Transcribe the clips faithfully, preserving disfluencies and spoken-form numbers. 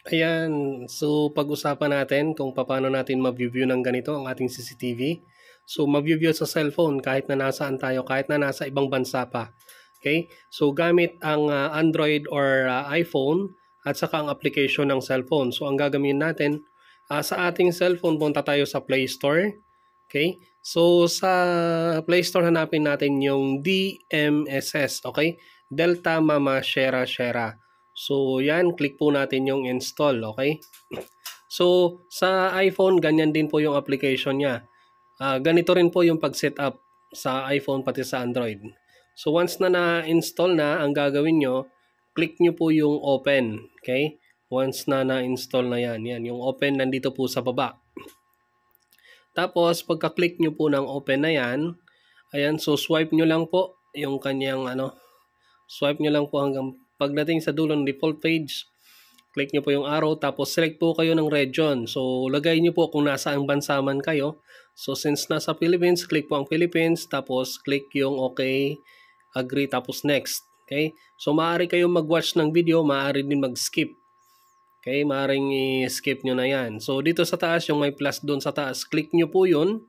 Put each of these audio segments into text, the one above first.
Ayan, so pag-usapan natin kung paano natin ma-view ng ganito ang ating C C T V. So ma-view sa cellphone kahit na nasaan tayo, kahit na nasa ibang bansa pa. Okay? So gamit ang uh, Android or uh, iPhone at saka ang application ng cellphone. So ang gagawin natin, uh, sa ating cellphone, punta tayo sa Play Store. Okay? So sa Play Store hanapin natin yung D M S S, okay? Delta Mama Shera Shera. So, yan, click po natin yung install, okay? So, sa iPhone, ganyan din po yung application niya. Uh, ganito rin po yung pag-setup sa iPhone pati sa Android. So, once na na-install na, ang gagawin nyo, click nyo po yung open, okay? Once na na-install na yan, yan, yung open nandito po sa baba. Tapos, pagka-click nyo po ng open na yan, ayan, so swipe nyo lang po yung kanyang, ano, swipe nyo lang po hanggang pagdating sa dulo ng default page, click nyo po yung arrow, tapos select po kayo ng region. So, lagay nyo po kung nasaan bansa man kayo. So, since nasa Philippines, click po ang Philippines, tapos click yung okay, agree, tapos next. Okay? So, maaari kayong mag-watch ng video, maaari din mag-skip. Okay? Maaaring i-skip nyo na yan. So, dito sa taas, yung may plus doon sa taas, click nyo po yun.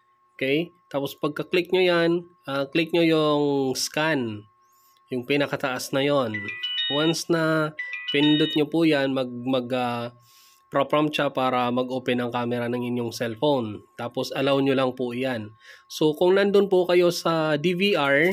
Okay? Tapos, pagka-click nyo yan, uh, click nyo yung scan. Yung pinakataas na yon. Once na pindot nyo po yan, mag, mag uh, pro-prompt siya para mag-open ang camera ng inyong cellphone. Tapos allow nyo lang po yan. So kung nandun po kayo sa D V R,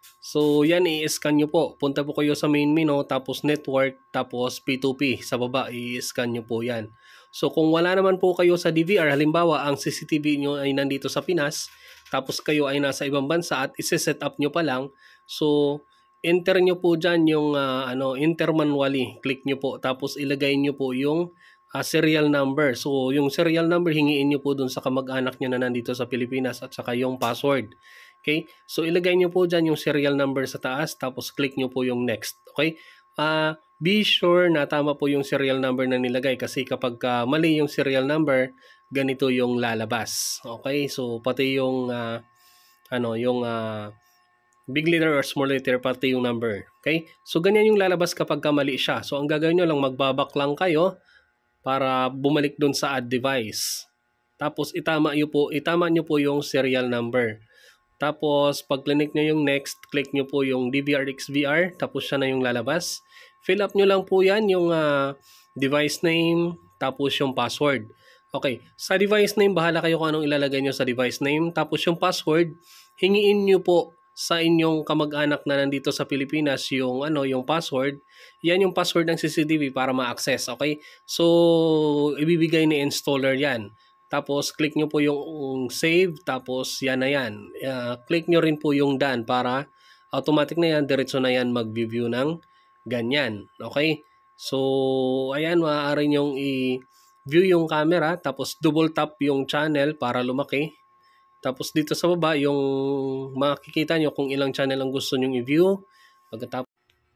so yan i-scan nyo po. Punta po kayo sa main menu, tapos network, tapos P two P. Sa baba, i-scan nyo po yan. So kung wala naman po kayo sa D V R, halimbawa ang C C T V nyo ay nandito sa Pinas, tapos kayo ay nasa ibang bansa at isi-set up nyo pa lang, so enter nyo po dyan yung uh, ano, enter manually. Click nyo po. Tapos ilagay nyo po yung uh, serial number. So yung serial number, hingiin nyo po dun sa kamag-anak nyo na nandito sa Pilipinas at saka yung password. Okay? So ilagay nyo po dyan yung serial number sa taas. Tapos click nyo po yung next. Okay? Uh, be sure na tama po yung serial number na nilagay. Kasi kapag uh, mali yung serial number, ganito yung lalabas. Okay? So pati yung uh, ano, yung uh, big letter or small letter, pati yung number. Okay? So, ganyan yung lalabas kapag mali siya. So, ang gagawin nyo lang, magbabak lang kayo para bumalik dun sa add device. Tapos, itama nyo po, itama nyo po yung serial number. Tapos, pag click nyo yung next, click nyo po yung D V R X V R. Tapos, siya na yung lalabas. Fill up nyo lang po yan, yung uh, device name, tapos yung password. Okay. Sa device name, bahala kayo kung anong ilalagay nyo sa device name. Tapos, yung password, hingiin nyo po sa inyong kamag-anak na nandito sa Pilipinas yung ano, yung password. Yan yung password ng C C T V para ma-access, okay? So ibibigay ni installer yan. Tapos click nyo po yung save, tapos yan na yan. Uh, click nyo rin po yung done para automatic na yan, diretso na yan mag-view ng ganyan, okay? So ayan, maaari nyong i-view yung camera, tapos double tap yung channel para lumaki. Tapos dito sa baba, yung makikita nyo kung ilang channel ang gusto nyong i-view. Pagkatapos,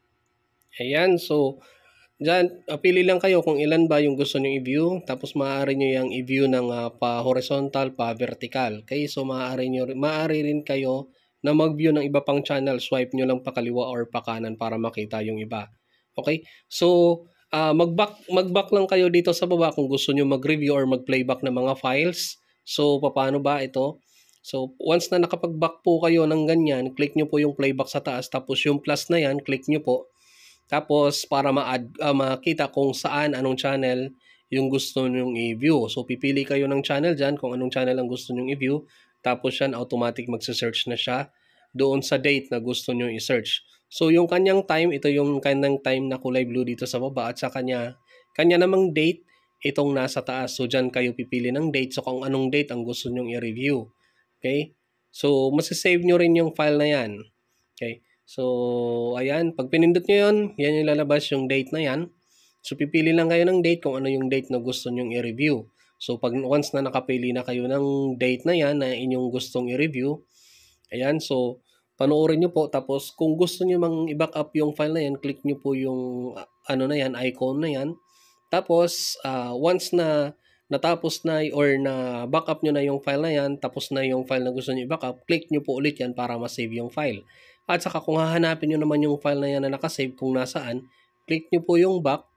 ayan, so, dyan, pili lang kayo kung ilan ba yung gusto nyong i-view. Tapos maaari nyo yung i-view ng uh, pa-horizontal, pa-vertical. Okay, so maaari, nyo, maaari rin kayo na mag-view ng iba pang channel. Swipe nyo lang pa kaliwa or pa kanan para makita yung iba. Okay, so, uh, mag-back, mag-back lang kayo dito sa baba kung gusto nyo mag-review or mag-playback ng mga files. So, paano ba ito? So, once na nakapag-back po kayo ng ganyan, click nyo po yung playback sa taas. Tapos yung plus na yan, click nyo po. Tapos, para ma-add, uh, makita kung saan, anong channel yung gusto nyong i-view. So, pipili kayo ng channel dyan kung anong channel ang gusto nyong i-view. Tapos yan, automatic magsa-search na siya doon sa date na gusto nyong i-search. So, yung kanyang time, ito yung kanyang time na kulay blue dito sa baba. At sa kanya, kanya namang date, itong nasa taas. So, dyan kayo pipili ng date. So, kung anong date ang gusto nyong i-review. Okay? So, masasave nyo rin yung file na yan. Okay? So, ayan. Pag pinindot nyo yun, yan yung lalabas yung date na yan. So, pipili lang kayo ng date kung ano yung date na gusto nyong i-review. So, pag once na nakapili na kayo ng date na yan na inyong gustong i-review, ayan. So, panoorin nyo po. Tapos, kung gusto nyo mang i-back up yung file na yan, click nyo po yung ano na yan, icon na yan. Tapos, uh, once na natapos na or na backup nyo na yung file na yan, tapos na yung file na gusto nyo i-backup, click nyo po ulit yan para ma-save yung file. At saka kung hahanapin nyo naman yung file na yan na nakasave kung nasaan, click nyo po yung back,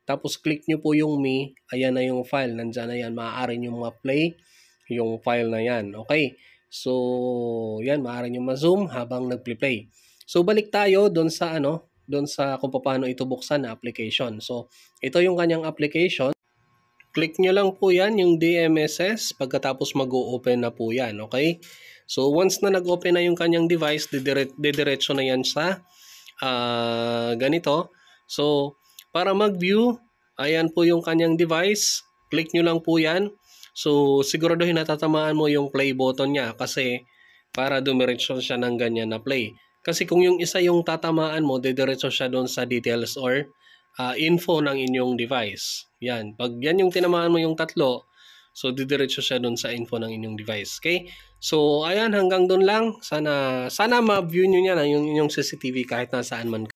Tapos click nyo po yung me, ayan na yung file, nandyan na yan, maaari nyo ma-play yung file na yan. Okay, so yan, maaari nyo ma-zoom habang nag-play. So balik tayo doon sa ano, doon sa kung paano ito buksan na application. So ito yung kanyang application. Click nyo lang po yan, yung D M S S, pagkatapos mag-o-open na po yan, okay? So once na nag-open na yung kanyang device, didiretso na yan sa uh, ganito. So para mag-view, ayan po yung kanyang device, click nyo lang po yan. So siguraduhin natatamaan mo yung play button niya kasi para dumiretso siya ng ganyan na play. Kasi kung yung isa yung tatamaan mo, didiretso siya doon sa details or Uh, info ng inyong device. Yan. Pag yan yung tinamaan mo yung tatlo, so didiretso siya doon sa info ng inyong device. Okay? So, ayan, hanggang doon lang. Sana, sana ma-view nyo yan yung inyong C C T V kahit nasaan man